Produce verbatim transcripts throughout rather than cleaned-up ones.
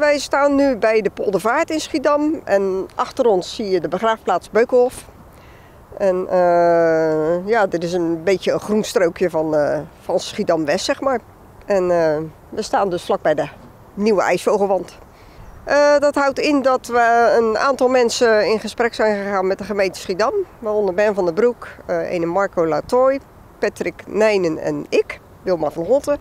wij staan nu bij de Poldervaart in Schiedam en achter ons zie je de begraafplaats Beukenhof. En uh, ja, dit is een beetje een groen strookje van, uh, van Schiedam-West, zeg maar. En uh, we staan dus vlakbij de nieuwe ijsvogelwand. Uh, dat houdt in dat we een aantal mensen in gesprek zijn gegaan met de gemeente Schiedam. Waaronder Ben van der Broek, uh, ene Marco Latoy, Patrick Nijnen en ik, Wilma van Hotten.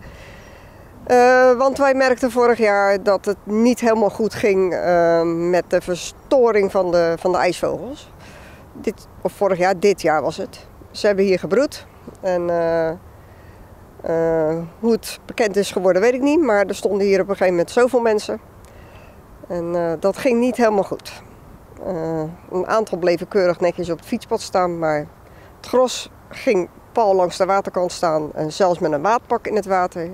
Uh, want wij merkten vorig jaar dat het niet helemaal goed ging uh, met de verstoring van de, van de ijsvogels. Dit, of vorig jaar, dit jaar was het. Ze hebben hier gebroed. En uh, uh, hoe het bekend is geworden weet ik niet. Maar er stonden hier op een gegeven moment zoveel mensen. En uh, dat ging niet helemaal goed. Uh, een aantal bleven keurig netjes op het fietspad staan. Maar het gros ging pal langs de waterkant staan. En zelfs met een waadpak in het water.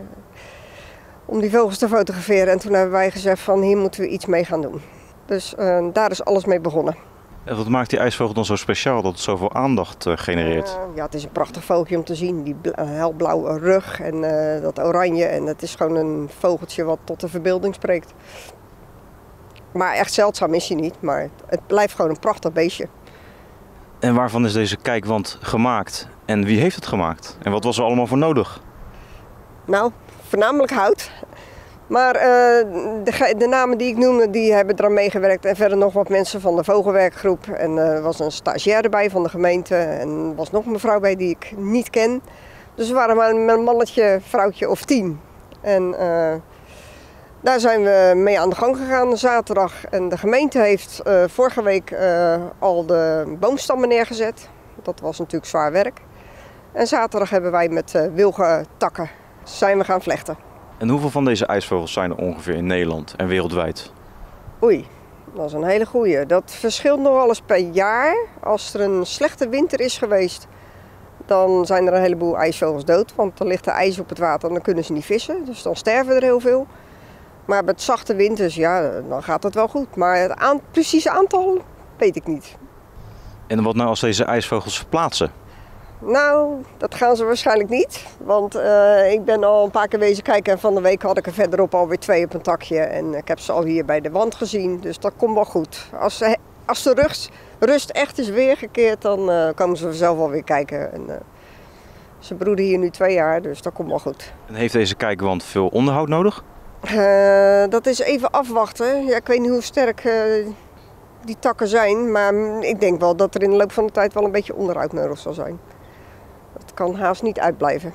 Om die vogels te fotograferen. En toen hebben wij gezegd van hier moeten we iets mee gaan doen. Dus uh, daar is alles mee begonnen. En wat maakt die ijsvogel dan zo speciaal dat het zoveel aandacht uh, genereert? Uh, ja, het is een prachtig vogeltje om te zien. Die helblauwe rug en uh, dat oranje. En het is gewoon een vogeltje wat tot de verbeelding spreekt. Maar echt zeldzaam is hij niet. Maar het blijft gewoon een prachtig beestje. En waarvan is deze kijkwand gemaakt? En wie heeft het gemaakt? En wat was er allemaal voor nodig? Nou, voornamelijk hout. Maar uh, de, de namen die ik noemde, die hebben eraan meegewerkt. En verder nog wat mensen van de vogelwerkgroep. En uh, er was een stagiaire bij van de gemeente. En er was nog een mevrouw bij die ik niet ken. Dus we waren maar een mannetje, vrouwtje of tien. En uh, daar zijn we mee aan de gang gegaan zaterdag. En de gemeente heeft uh, vorige week uh, al de boomstammen neergezet. Dat was natuurlijk zwaar werk. En zaterdag hebben wij met uh, wilgentakken zijn we gaan vlechten. En hoeveel van deze ijsvogels zijn er ongeveer in Nederland en wereldwijd? Oei, dat is een hele goeie. Dat verschilt nog wel eens per jaar. Als er een slechte winter is geweest, dan zijn er een heleboel ijsvogels dood. Want dan ligt er ijs op het water en dan kunnen ze niet vissen. Dus dan sterven er heel veel. Maar met zachte winters, ja, dan gaat het wel goed. Maar het aan, precieze aantal weet ik niet. En wat nou als deze ijsvogels verplaatsen? Nou, dat gaan ze waarschijnlijk niet. Want uh, ik ben al een paar keer wezen kijken en van de week had ik er verderop alweer twee op een takje. En ik heb ze al hier bij de wand gezien, dus dat komt wel goed. Als, ze, als de rust, rust echt is weergekeerd, dan uh, komen ze zelf wel weer kijken. En, uh, ze broeden hier nu twee jaar, dus dat komt wel goed. En heeft deze kijkwand veel onderhoud nodig? Uh, dat is even afwachten. Ja, ik weet niet hoe sterk uh, die takken zijn, maar ik denk wel dat er in de loop van de tijd wel een beetje onderhoud nodig zal zijn. Dat kan haast niet uitblijven.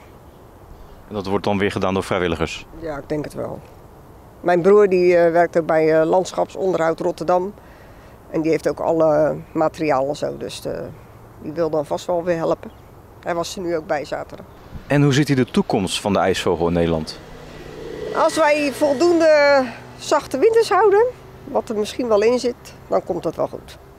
En dat wordt dan weer gedaan door vrijwilligers? Ja, ik denk het wel. Mijn broer die uh, werkt ook bij uh, Landschapsonderhoud Rotterdam. En die heeft ook alle materiaal en zo. Dus de, die wil dan vast wel weer helpen. Hij was er nu ook bij zaterdag. En hoe ziet u de toekomst van de ijsvogel in Nederland? Als wij voldoende zachte winters houden, wat er misschien wel in zit, dan komt dat wel goed.